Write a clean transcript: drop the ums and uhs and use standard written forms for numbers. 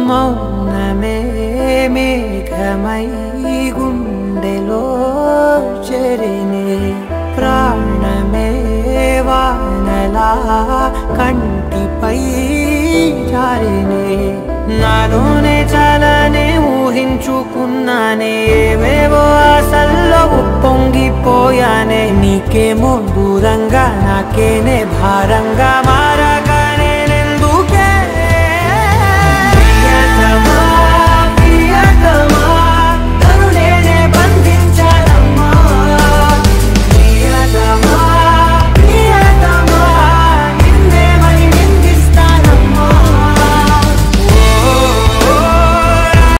మౌనమే మేఘమై గుండెలో చెరినే ప్రాణమే వానలా కంటిపై జారినే నాలోనే చాలానే ఊహించుకున్నానే ఏవేవో ఆశల్లో ఉప్పొంగిపోయానే నీకేమో దూరంగా నాకేనే భారంగా